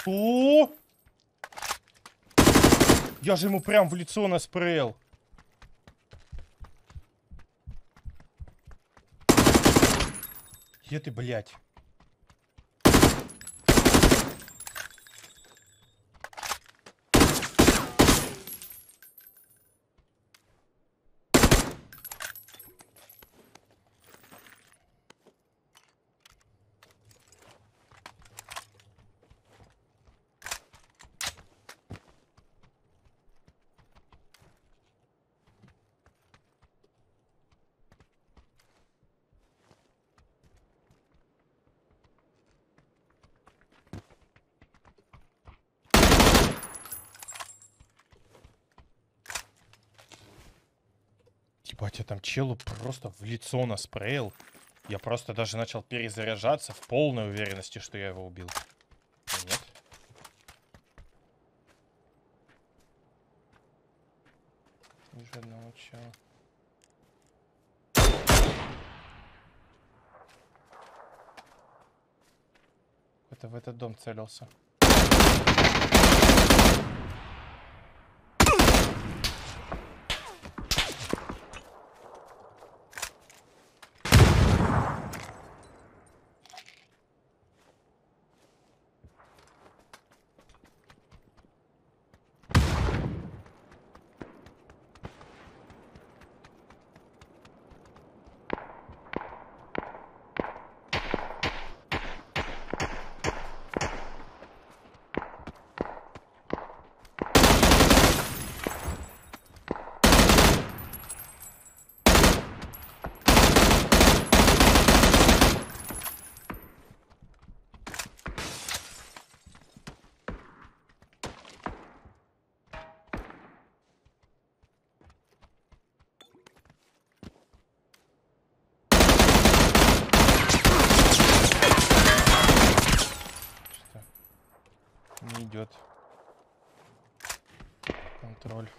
О! Я же ему прям в лицо наспреял. Где ты, блядь? Ебать, я там челу просто в лицо наспреял. Я просто даже начал перезаряжаться в полной уверенности, что я его убил. Нет. Вижу одного чела. Это в этот дом целился. Не идет контроль.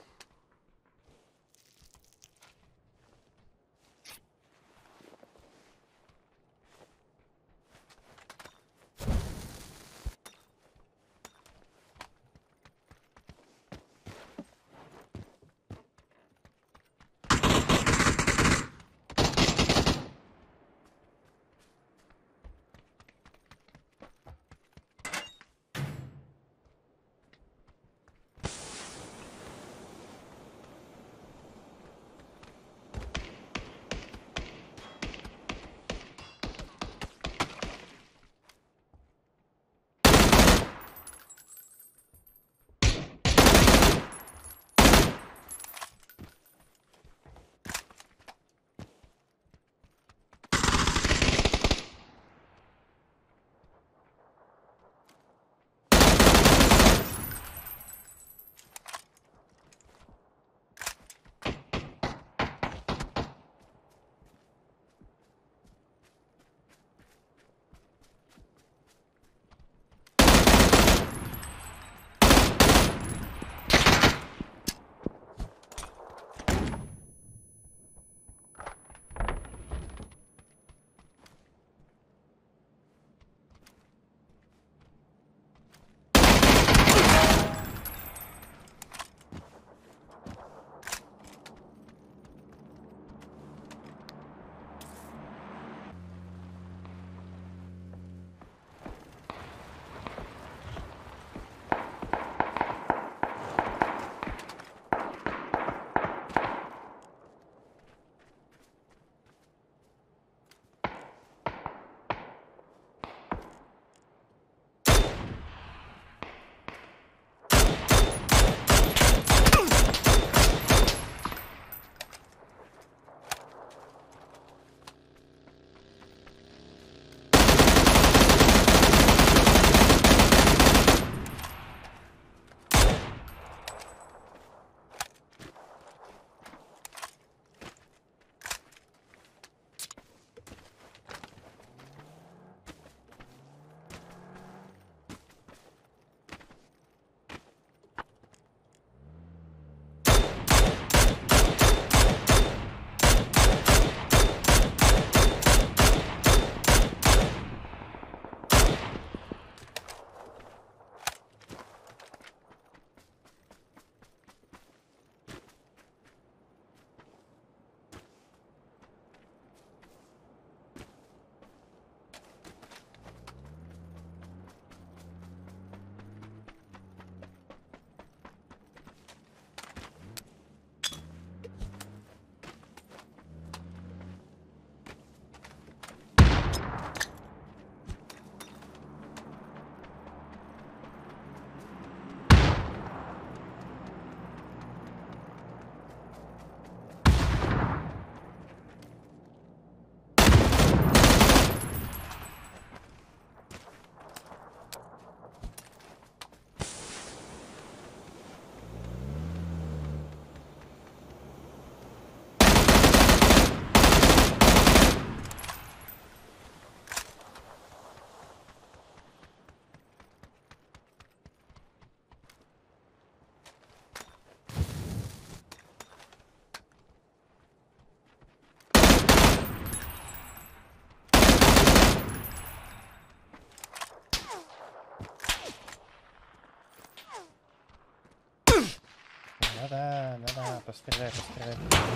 Да-да, постреляй, постреляй.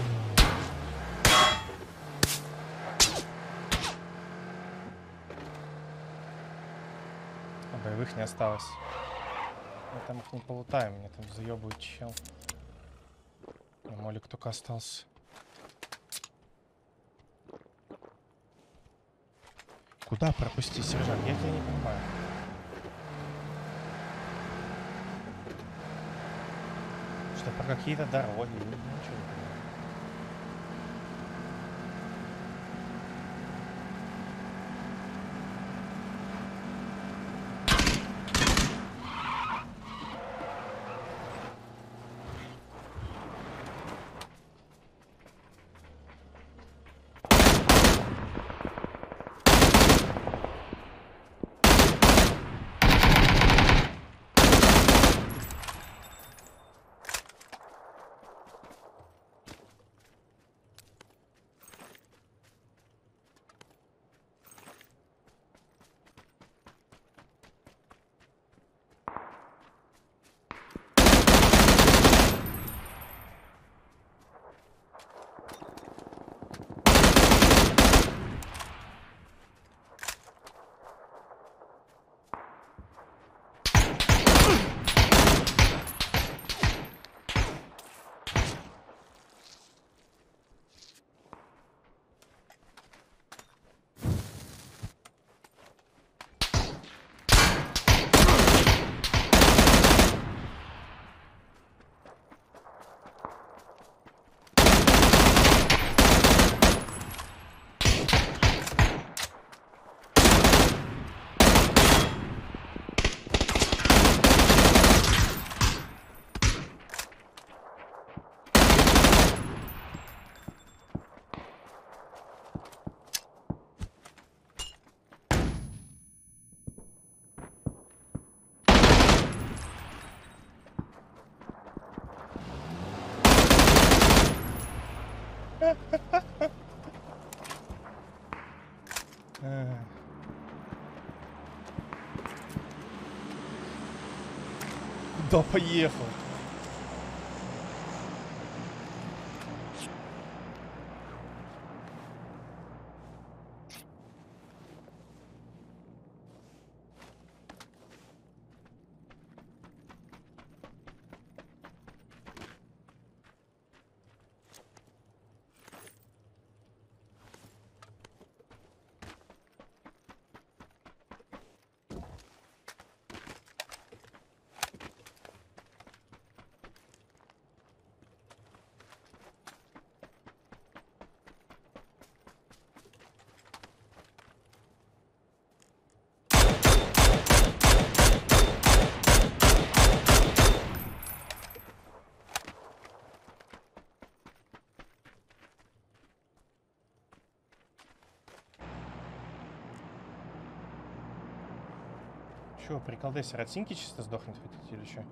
А боевых не осталось. Мы там их не полутаем, мне там заебывает чел. Молик только остался. Куда пропусти, сержант? Я тебя не понимаю. Что про какие-то дороги? Ничего не понимаю. Да поехал. Чё, приколдайся, ротинки чисто сдохнет хотите или чё?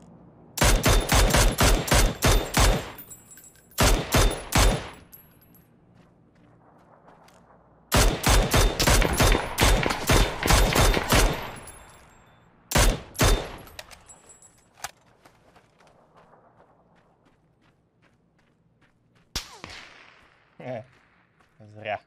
Зря.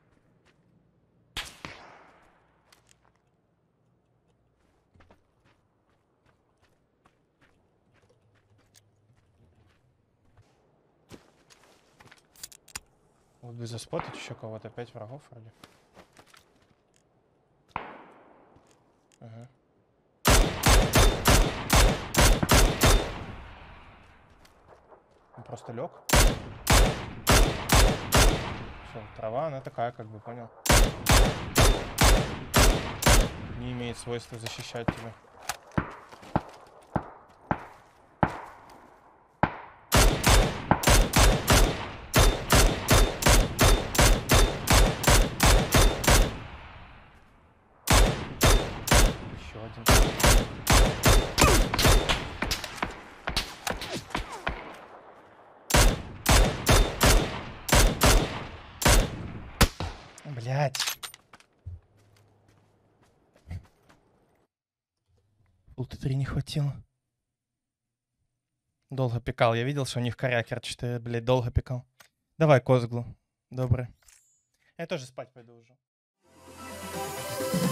Вот бы заспотать еще кого-то, 5 врагов вроде. Ага. Он просто лег. Все, трава, она такая, как бы, понял. Не имеет свойства защищать тебя. Еще один. Блять. Пул Т3 не хватило. Долго пикал. Я видел, что у них корякер 4, блядь, долго пикал. Давай Козглу. Добрый. Я тоже спать пойду уже.